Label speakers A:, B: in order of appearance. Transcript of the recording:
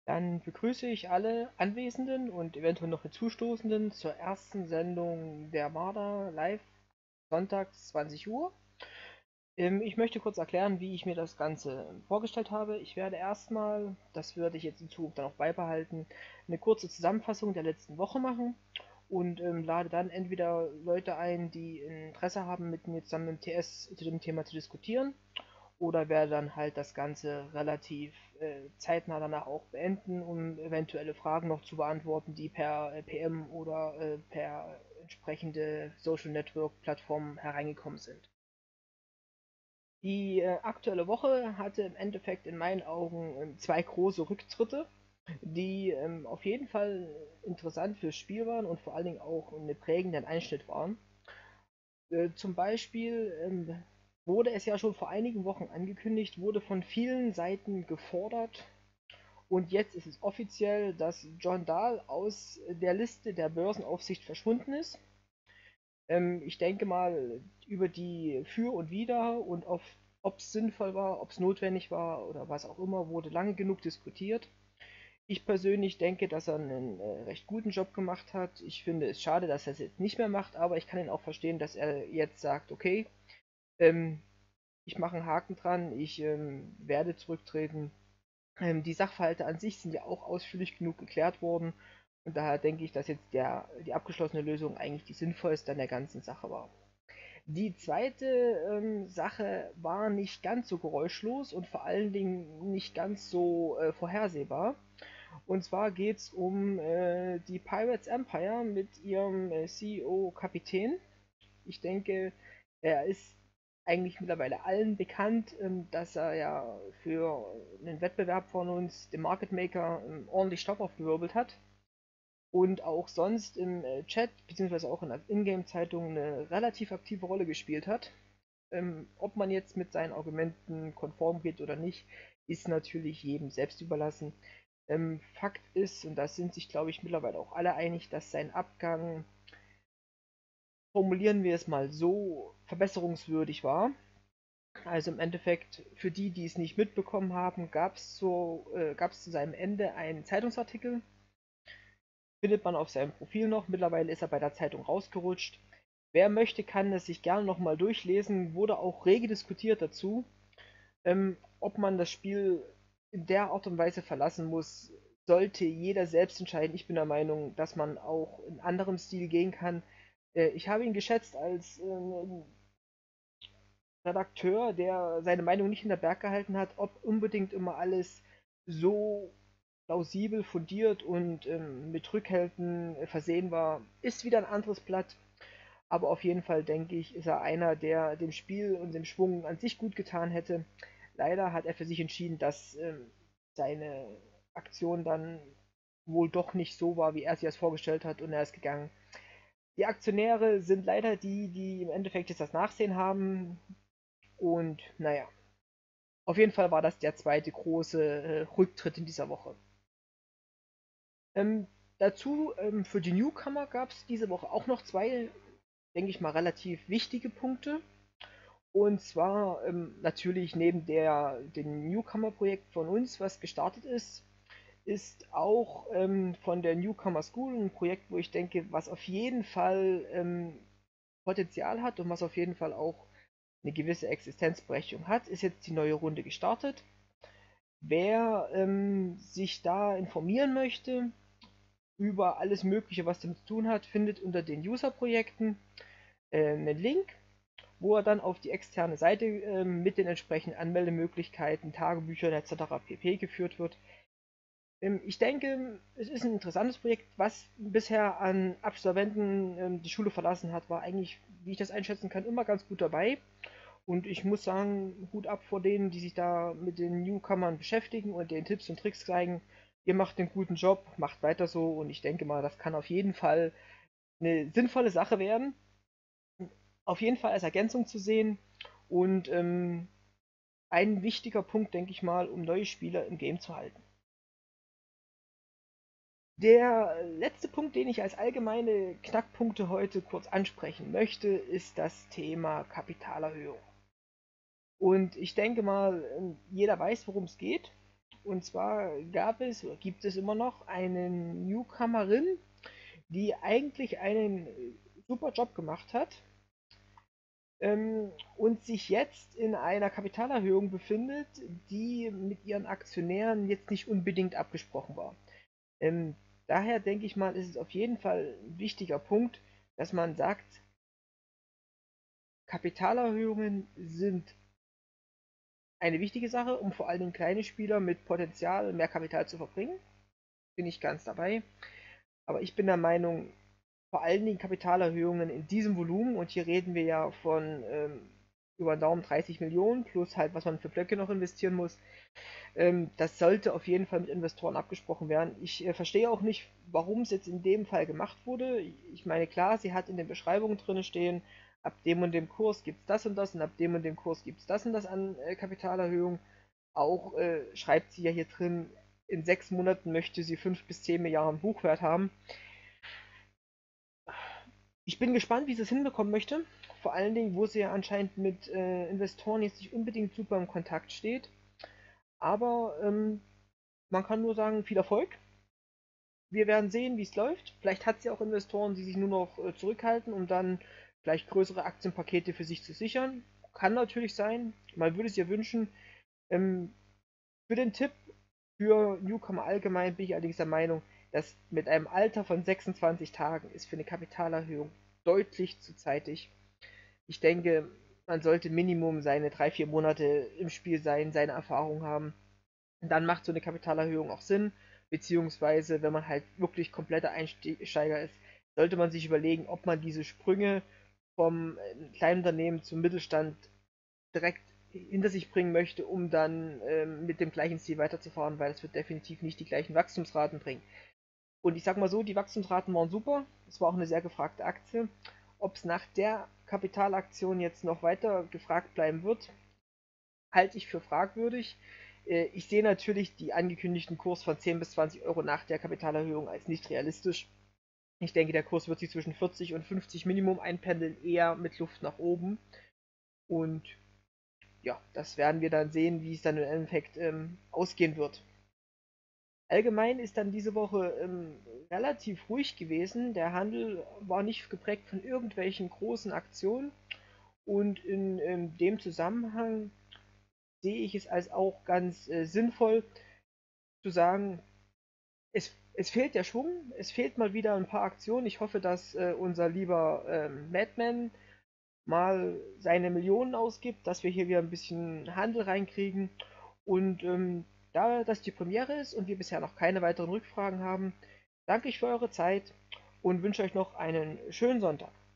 A: Dann begrüße ich alle Anwesenden und eventuell noch Hinzustoßenden zur ersten Sendung der Marder live sonntags 20 Uhr. Ich möchte kurz erklären, wie ich mir das Ganze vorgestellt habe. Ich werde erstmal, das werde ich jetzt in Zukunft dann auch beibehalten, eine kurze Zusammenfassung der letzten Woche machen und lade dann entweder Leute ein, die Interesse haben, mit mir zusammen im TS zu dem Thema zu diskutieren, oder werde dann halt das Ganze relativ zeitnah danach auch beenden, um eventuelle Fragen noch zu beantworten, die per PM oder per entsprechende Social Network Plattformen hereingekommen sind. Die aktuelle Woche hatte im Endeffekt in meinen Augen zwei große Rücktritte, die auf jeden Fall interessant fürs Spiel waren und vor allen Dingen auch einen prägenden Einschnitt waren. Zum Beispiel wurde es ja schon vor einigen Wochen angekündigt, wurde von vielen Seiten gefordert und jetzt ist es offiziell, dass John Dahl aus der Liste der Börsenaufsicht verschwunden ist. Ich denke mal, über die Für und Wider und ob es sinnvoll war, ob es notwendig war oder was auch immer, wurde lange genug diskutiert. Ich persönlich denke, dass er einen recht guten Job gemacht hat. Ich finde es schade, dass er es jetzt nicht mehr macht, aber ich kann ihn auch verstehen, dass er jetzt sagt, okay, ähm, ich mache einen Haken dran, ich werde zurücktreten. Die Sachverhalte an sich sind ja auch ausführlich genug geklärt worden und daher denke ich, dass jetzt die abgeschlossene Lösung eigentlich die sinnvollste an der ganzen Sache war. Die zweite Sache war nicht ganz so geräuschlos und vor allen Dingen nicht ganz so vorhersehbar. Und zwar geht es um die Pirates Empire mit ihrem CEO Kapitän. Ich denke, er ist eigentlich mittlerweile allen bekannt, dass er ja für einen Wettbewerb von uns, dem Market Maker, ordentlich Stoff aufgewirbelt hat und auch sonst im Chat beziehungsweise auch in der Ingame-Zeitung eine relativ aktive Rolle gespielt hat. Ob man jetzt mit seinen Argumenten konform geht oder nicht, ist natürlich jedem selbst überlassen. Fakt ist, und da sind sich, glaube ich, mittlerweile auch alle einig, dass sein Abgang, formulieren wir es mal so, verbesserungswürdig war. Also im Endeffekt, für die, die es nicht mitbekommen haben, gab's zu seinem Ende einen Zeitungsartikel, findet man auf seinem Profil noch. Mittlerweile ist er bei der Zeitung rausgerutscht. Wer möchte, kann es sich gerne nochmal durchlesen. Wurde auch rege diskutiert dazu, ob man das Spiel in der Art und Weise verlassen muss, sollte jeder selbst entscheiden. Ich bin der Meinung, dass man auch in anderem Stil gehen kann. Ich habe ihn geschätzt als Redakteur, der seine Meinung nicht in der Berg gehalten hat, ob unbedingt immer alles so plausibel, fundiert und mit Rückhalten versehen war, ist wieder ein anderes Blatt. Aber auf jeden Fall denke ich, ist er einer, der dem Spiel und dem Schwung an sich gut getan hätte. Leider hat er für sich entschieden, dass seine Aktion dann wohl doch nicht so war, wie er sich das vorgestellt hat, und er ist gegangen. Die Aktionäre sind leider die, die im Endeffekt jetzt das Nachsehen haben. Und naja, auf jeden Fall war das der zweite große Rücktritt in dieser Woche. Dazu für die Newcomer gab es diese Woche auch noch zwei, denke ich mal, relativ wichtige Punkte. Und zwar natürlich neben dem Newcomer-Projekt von uns, was gestartet ist, ist auch von der Newcomer School ein Projekt, wo ich denke, was auf jeden Fall Potenzial hat und was auf jeden Fall auch eine gewisse Existenzberechtigung hat, ist jetzt die neue Runde gestartet. Wer sich da informieren möchte über alles Mögliche, was damit zu tun hat, findet unter den User-Projekten einen Link, wo er dann auf die externe Seite mit den entsprechenden Anmeldemöglichkeiten, Tagebüchern etc. pp. Geführt wird. Ich denke, es ist ein interessantes Projekt. Was bisher an Absolventen die Schule verlassen hat, war eigentlich, wie ich das einschätzen kann, immer ganz gut dabei. Und ich muss sagen, Hut ab vor denen, die sich da mit den Newcomern beschäftigen und den Tipps und Tricks zeigen. Ihr macht einen guten Job, macht weiter so, und ich denke mal, das kann auf jeden Fall eine sinnvolle Sache werden. Auf jeden Fall als Ergänzung zu sehen und ein wichtiger Punkt, denke ich mal, um neue Spieler im Game zu halten. Der letzte Punkt, den ich als allgemeine Knackpunkte heute kurz ansprechen möchte, ist das Thema Kapitalerhöhung. Und ich denke mal, jeder weiß, worum es geht. Und zwar gab es, oder gibt es immer noch, eine Newcomerin, die eigentlich einen super Job gemacht hat, und sich jetzt in einer Kapitalerhöhung befindet, die mit ihren Aktionären jetzt nicht unbedingt abgesprochen war. Ähm, Daher denke ich mal, ist es auf jeden Fall ein wichtiger Punkt, dass man sagt, Kapitalerhöhungen sind eine wichtige Sache, um vor allem kleine Spieler mit Potenzial mehr Kapital zu verbringen. Bin ich ganz dabei. Aber ich bin der Meinung, vor allen Dingen Kapitalerhöhungen in diesem Volumen, und hier reden wir ja von über den Daumen 30 Millionen, plus halt, was man für Blöcke noch investieren muss, das sollte auf jeden Fall mit Investoren abgesprochen werden. Ich verstehe auch nicht, warum es jetzt in dem Fall gemacht wurde. Ich meine, klar, sie hat in den Beschreibungen drin stehen, ab dem und dem Kurs gibt es das und das und ab dem und dem Kurs gibt es das und das an Kapitalerhöhung. Auch schreibt sie ja hier drin, in 6 Monaten möchte sie 5 bis 10 Milliarden Buchwert haben. Ich bin gespannt, wie sie es hinbekommen möchte. Vor allen Dingen, wo sie ja anscheinend mit Investoren jetzt nicht unbedingt super im Kontakt steht. Aber man kann nur sagen, viel Erfolg. Wir werden sehen, wie es läuft. Vielleicht hat sie auch Investoren, die sich nur noch zurückhalten, um dann vielleicht größere Aktienpakete für sich zu sichern. Kann natürlich sein. Man würde es ihr wünschen. Ähm, für den Tipp für Newcomer allgemein bin ich allerdings der Meinung, dass mit einem Alter von 26 Tagen ist für eine Kapitalerhöhung deutlich zu zeitig. Ich denke, man sollte Minimum seine 3, 4 Monate im Spiel sein, seine Erfahrung haben. Und dann macht so eine Kapitalerhöhung auch Sinn, beziehungsweise wenn man halt wirklich kompletter Einsteiger ist, sollte man sich überlegen, ob man diese Sprünge vom kleinen Unternehmen zum Mittelstand direkt hinter sich bringen möchte, um dann mit dem gleichen Ziel weiterzufahren, weil es wird definitiv nicht die gleichen Wachstumsraten bringen. Und ich sag mal so, die Wachstumsraten waren super, es war auch eine sehr gefragte Aktie. Ob es nach der Kapitalaktion jetzt noch weiter gefragt bleiben wird, halte ich für fragwürdig. Ich sehe natürlich die angekündigten Kurs von 10 bis 20 Euro nach der Kapitalerhöhung als nicht realistisch. Ich denke, der Kurs wird sich zwischen 40 und 50 Minimum einpendeln, eher mit Luft nach oben. Und ja, das werden wir dann sehen, wie es dann im Endeffekt ausgehen wird. Allgemein ist dann diese Woche relativ ruhig gewesen. Der Handel war nicht geprägt von irgendwelchen großen Aktionen. Und in dem Zusammenhang sehe ich es als auch ganz sinnvoll zu sagen, es fehlt der Schwung, es fehlt mal wieder ein paar Aktionen. Ich hoffe, dass unser lieber Madman mal seine Millionen ausgibt, dass wir hier wieder ein bisschen Handel reinkriegen. Und da das die Premiere ist und wir bisher noch keine weiteren Rückfragen haben, danke ich für eure Zeit und wünsche euch noch einen schönen Sonntag.